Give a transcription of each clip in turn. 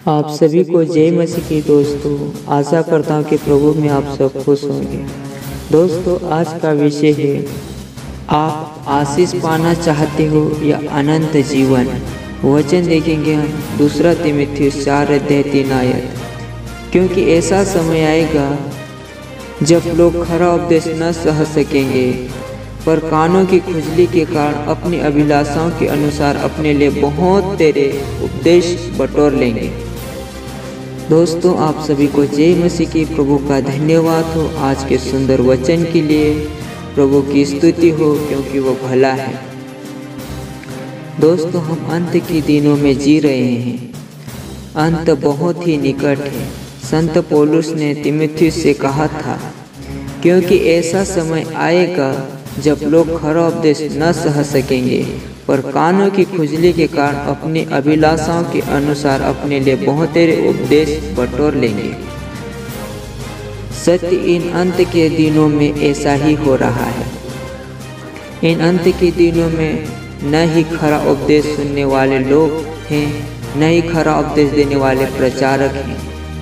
आप सभी को जय मसीह की दोस्तों। आशा करता हूँ कि प्रभु में आप सब खुश होंगे। दोस्तों, आज का विषय है, आप आशीष पाना चाहते हो या अनंत जीवन। वचन देखेंगे हम 2 तीमुथियुस 4:3 आयत। क्योंकि ऐसा समय आएगा जब लोग खरा उपदेश न सह सकेंगे, पर कानों की खुजली के कारण अपनी अभिलाषाओं के अनुसार अपने लिए बहुत तेरे उपदेश बटोर लेंगे। दोस्तों, आप सभी को जय मसीह की। प्रभु का धन्यवाद हो आज के सुंदर वचन के लिए। प्रभु की स्तुति हो क्योंकि वो भला है। दोस्तों, हम अंत के दिनों में जी रहे हैं। अंत बहुत ही निकट है। संत पौलुस ने तीमुथियुस से कहा था, क्योंकि ऐसा समय आएगा जब लोग खरा उपदेश न सह सकेंगे, पर कानों की खुजली के कारण अपनी अभिलाषाओं के अनुसार अपने लिए बहुत तेरे उपदेश बटोर लेंगे। सत्य इन अंत के दिनों में ऐसा ही हो रहा है। इन अंत के दिनों में न ही खरा उपदेश सुनने वाले लोग हैं, न ही खरा उपदेश देने वाले प्रचारक हैं।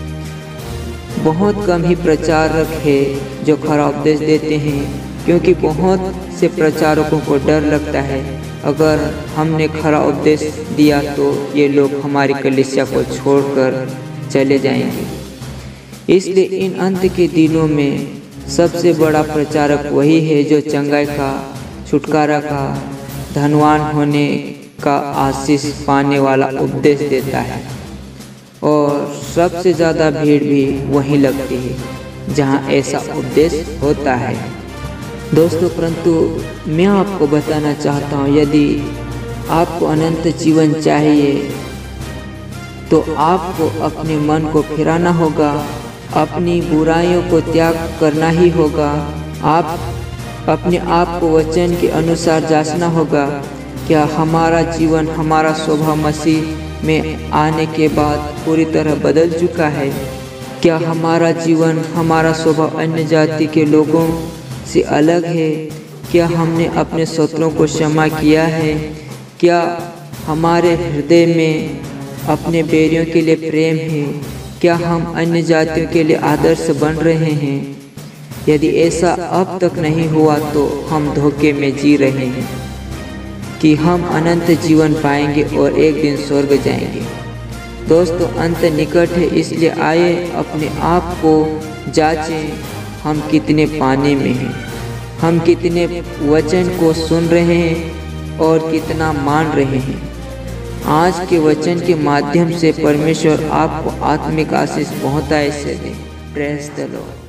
बहुत कम ही प्रचारक है जो खरा उपदेश देते हैं, क्योंकि बहुत से प्रचारकों को डर लगता है, अगर हमने खरा उपदेश दिया तो ये लोग हमारी कलीसिया को छोड़कर चले जाएंगे। इसलिए इन अंत के दिनों में सबसे बड़ा प्रचारक वही है जो चंगाई का, छुटकारा का, धनवान होने का, आशीष पाने वाला उपदेश देता है। और सबसे ज़्यादा भीड़ भी वहीं लगती है जहाँ ऐसा उपदेश होता है। दोस्तों, परंतु मैं आपको बताना चाहता हूँ, यदि आपको अनंत जीवन चाहिए तो आपको अपने मन को फिराना होगा, अपनी बुराइयों को त्याग करना ही होगा। आप अपने आप को वचन के अनुसार जांचना होगा, क्या हमारा जीवन, हमारा स्वभाव मसीह में आने के बाद पूरी तरह बदल चुका है? क्या हमारा जीवन, हमारा स्वभाव अन्य जाति के लोगों से अलग है? क्या हमने अपने शत्रुओं को क्षमा किया है? क्या हमारे हृदय में अपने बैरियों के लिए प्रेम है? क्या हम अन्य जातियों के लिए आदर्श बन रहे हैं? यदि ऐसा अब तक नहीं हुआ तो हम धोखे में जी रहे हैं कि हम अनंत जीवन पाएंगे और एक दिन स्वर्ग जाएंगे। दोस्तों, अंत निकट है, इसलिए आइए अपने आप को जांचें, हम कितने पानी में हैं, हम कितने वचन को सुन रहे हैं और कितना मान रहे हैं। आज के वचन के माध्यम से परमेश्वर आपको आत्मिक आशीष बहुतायत से दे। Praise the Lord.